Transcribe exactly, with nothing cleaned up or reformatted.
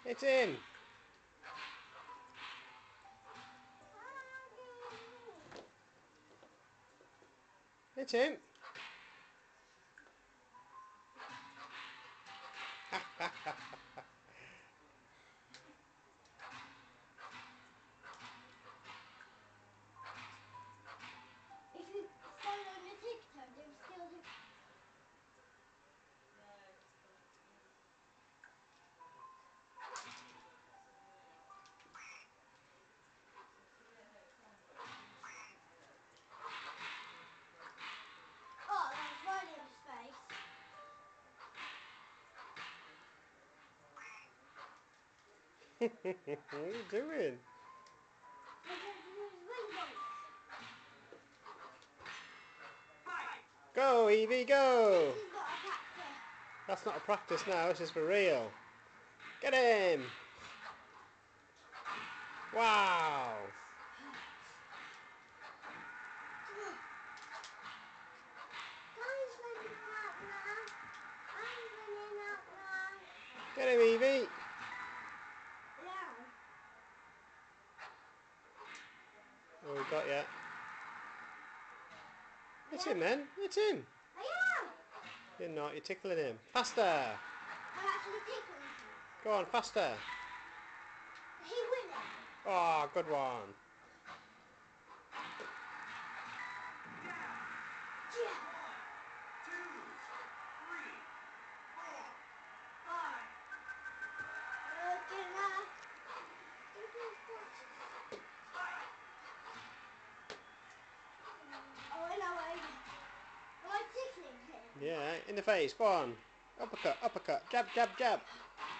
Hit him. Hit him. If you stand on your tiptoe, do you still do... Oh, that's right in his face. What are you doing? I'm going to do his wing bolt. Go, Evie, go! This is not a practice. That's not a practice now, this is for real. Get him! Wow! Daddy's running out now. I'm running out now. Get him, Evie! Yeah. Oh, we got ya. Hit Yeah. him then, hit him! I am. You're not, you're tickling him. Faster! I'm actually tickling him. Go on, faster! He winning. Oh, good one. Yeah. Looking at... Oh, I know what I mean. Am I tickling him? Yeah, in the face, go on. Uppercut, uppercut, jab, jab, jab.